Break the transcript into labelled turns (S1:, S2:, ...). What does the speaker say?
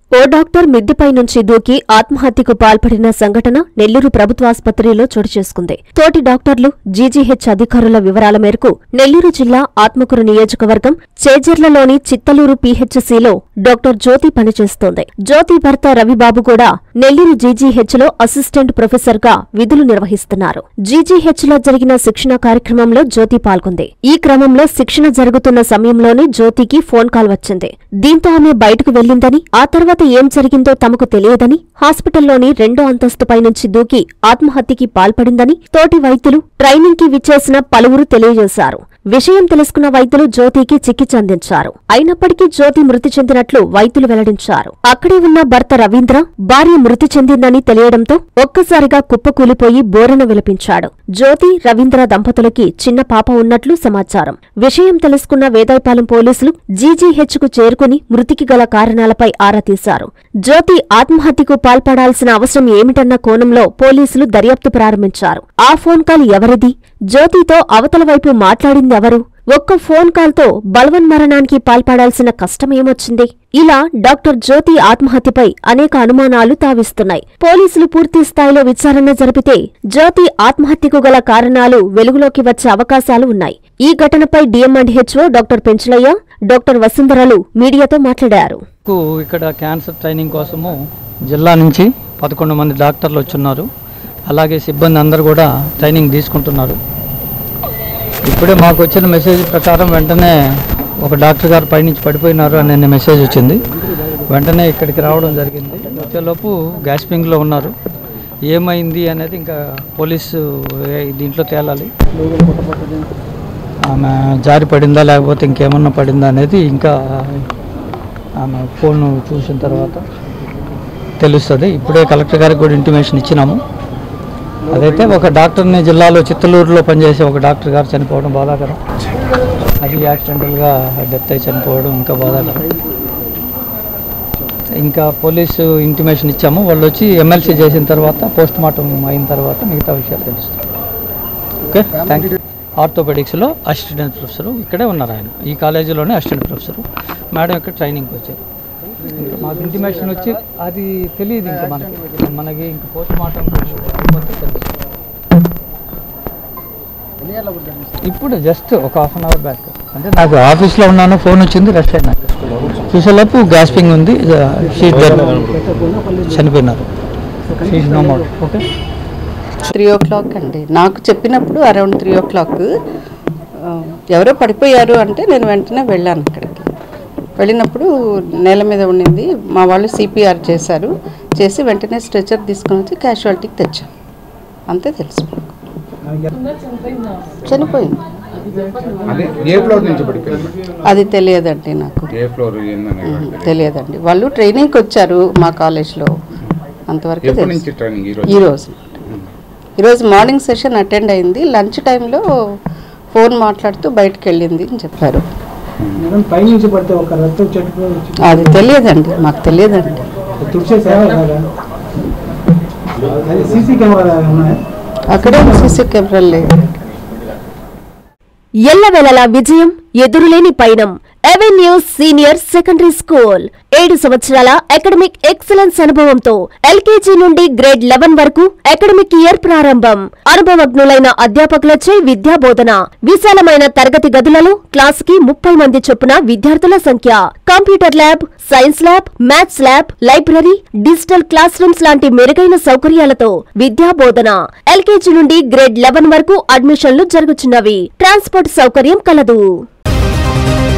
S1: ఓ doctor మిద్దెపై నుంచి దూకి ఆత్మహత్యకు పాల్పడిన సంఘటన నెల్లూరు ప్రభుత్వాసుపత్రిలో చోటు చేసుకుంది. తోటి డాక్టర్లు, జీజీహెచ్ అధికారుల వివరాల మేరకు నెల్లూరు జిల్లా ఆత్మకూరు నియోజకవర్గం చేజర్లలోని చిత్తలూరు పీహెచ్సీలో డాక్టర్ జ్యోతి పనిచేస్తోంది. జ్యోతి భర్త రవిబాబు కూడా నెల్లూరు జీజీహెచ్లో అసిస్టెంట్ ప్రొఫెసర్గా విధులు నిర్వహిస్తున్నారు. జీజీహెచ్లో జరిగిన శిక్షణ కార్యక్రమంలో జ్యోతి పాల్గొంది. ఈ క్రమంలో శిక్షణ జరుగుతున్న సమయంలోనే జ్యోతికి ఫోన్ కాల్ వచ్చింది. దీంతో ఆమె బయటకు వెళ్లిందని, ఆ తర్వాత ఏం జరిగిందో తమకు తెలియదని, హాస్పిటల్లోని 2వ అంతస్తుపై నుంచి దూకి ఆత్మహత్యకి పాల్పడిందని తోటి వైద్యులు, ట్రైనింగ్ కి విచ్చేసిన పలువురు తెలియజేశారు. విషయం తెలుసుకున్న వైద్యులు జ్యోతికి చికిత్స అందించారు. అయినప్పటికీ జ్యోతి మృతి చెందినట్లు వైద్యులు వెల్లడించారు. అక్కడే ఉన్న భర్త రవీంద్ర భార్య మృతి చెందిందని తెలియడంతో ఒక్కసారిగా కుప్పకూలిపోయి బోరన విలపించాడు. జ్యోతి, రవీంద్ర దంపతులకి చిన్న పాప ఉన్నట్లు సమాచారం. విషయం తెలుసుకున్న వేదాయపాలెం పోలీసులు జీజీహెచ్ కు చేరుకుని మృతికి గల కారణాలపై ఆరా తీశారు. జ్యోతి ఆత్మహత్యకు పాల్పడాల్సిన అవసరం ఏమిటన్న కోణంలో పోలీసులు దర్యాప్తు ప్రారంభించారు. ఆ ఫోన్ కాల్ ఎవరిది? జ్యోతితో అవతల వైపు మాట్లాడింది ఎవరు? ఒక్క ఫోన్ కాల్తో బలవన్మరణానికి పాల్పడాల్సిన కష్టమేమొచ్చింది? ఇలా డాక్టర్ జ్యోతి ఆత్మహత్యపై అనేక అనుమానాలు తావిస్తున్నాయి. పోలీసులు పూర్తి స్థాయిలో విచారణ జరిపితే జ్యోతి ఆత్మహత్యకు గల కారణాలు వెలుగులోకి వచ్చే అవకాశాలు ఉన్నాయి. ఈ ఘటనపై డిఎంఅండ్హెచ్ఓ డాక్టర్ పెంచలయ్య, డాక్టర్ వసుంధరలు మీడియాతో మాట్లాడారు.
S2: ఇక్కడ క్యాన్సర్ ట్రైనింగ్ కోసము జిల్లా నుంచి 11 మంది డాక్టర్లు వచ్చున్నారు. అలాగే సిబ్బంది అందరూ కూడా ట్రైనింగ్ తీసుకుంటున్నారు. ఇప్పుడే మాకు వచ్చిన మెసేజ్ ప్రకారం వెంటనే ఒక డాక్టర్ గారు పైనుంచి పడిపోయినారు అనే మెసేజ్ వచ్చింది. వెంటనే ఇక్కడికి రావడం జరిగింది. వచ్చేలోపు గ్యాస్పింగ్లో ఉన్నారు. ఏమైంది అనేది ఇంకా పోలీసు దీంట్లో తేలాలి. ఆమె జారి పడిందా లేకపోతే ఇంకేమన్నా పడిందా అనేది ఇంకా ఆమె ఫోన్ చూసిన తర్వాత తెలుస్తుంది. ఇప్పుడే కలెక్టర్ గారికి కూడా ఇంటిమేషన్ ఇచ్చినాము. అదైతే ఒక డాక్టర్ని జిల్లాలో చిత్తలూరులో పనిచేసే ఒక డాక్టర్ గారు చనిపోవడం బాధాకరం. అది యాక్సిడెంటల్గా డెత్ అయి చనిపోవడం ఇంకా బాధాకరం. ఇంకా పోలీసు ఇంటిమేషన్ ఇచ్చాము. వాళ్ళు వచ్చి ఎమ్మెల్సీ చేసిన తర్వాత పోస్ట్ మార్టం అయిన తర్వాత మిగతా విషయాలు తెలుస్తాయి. Okay, thank you. ఆర్థోపెడిక్స్లో అసిస్టెంట్ ప్రొఫెసరు ఇక్కడే ఉన్నారు. ఆయన ఈ కాలేజీలోనే అసిస్టెంట్ ప్రొఫెసరు. మేడం ఇక్కడ ట్రైనింగ్కి వచ్చారు. ఇంకా మాకు ఇంటిమేషన్ వచ్చి అది తెలియదు. ఇంకా మనకి ఇంకా పోస్ట్ మార్టం ఇప్పుడు జస్ట్ ఒక హాఫ్ అన్ అవర్ బ్యాక్ అంటే నాకు ఆఫీస్లో ఉన్నాను, ఫోన్ వచ్చింది, రష్ అయినా చూసేలోపు గ్యాస్పింగ్ ఉంది, చనిపోయినారు. ఓకే,
S3: 3 o'clock అండి. నాకు చెప్పినప్పుడు అరౌండ్ 3 o'clock ఎవరో పడిపోయారు అంటే నేను వెంటనే వెళ్ళాను. అక్కడికి వెళ్ళినప్పుడు నేల మీద ఉండింది. మా వాళ్ళు సిపిఆర్ చేశారు. చేసి వెంటనే స్ట్రెచర్ తీసుకొని వచ్చి క్యాజువాలిటీకి తెచ్చాం. అంతే తెలుసు. చనిపోయింది అది తెలియదండి, నాకు తెలియదండి. వాళ్ళు ట్రైనింగ్కి వచ్చారు మా కాలేజ్లో, అంతవరకు తెలుసు. ఈరోజు మార్నింగ్ సెషన్ అటెండ్ అయింది. లంచ్ టైంలో ఫోన్ మాట్లాడుతూ బయటకు వెళ్ళింది అని చెప్పారు. అది తెలియదండి, మాకు తెలియదండి. అక్కడే సీసీ కెమెరాలు లేదు.
S1: ఎల్లవెల్లలా విజయం, ఎదురులేని పయనం. అవెన్యూస్ సీనియర్ సెకండరీ స్కూల్ 7 సంవత్సరాల అకాడమిక్ ఎక్సలెన్స్ అనుభవంతో ఎల్కేజీ నుండి గ్రేడ్ 11 వరకు అకాడమిక్ ఇయర్ ప్రారంభం. అనుభవజ్ఞులైన అధ్యాపకులచే విద్యాబోధన. విశాలమైన తరగతి గదులలో క్లాసుకి 30 మంది చొప్పున విద్యార్థుల సంఖ్య. Computer lab, science lab, maths lab, library, digital classrooms లాంటి మెరుగైన సౌకర్యాలతో విద్యాబోధన. ఎల్కేజీ నుండి గ్రేడ్ 11 వరకు అడ్మిషన్లు జరుగుతున్నవి. ట్రాన్స్పోర్ట్ సౌకర్యం కలదు.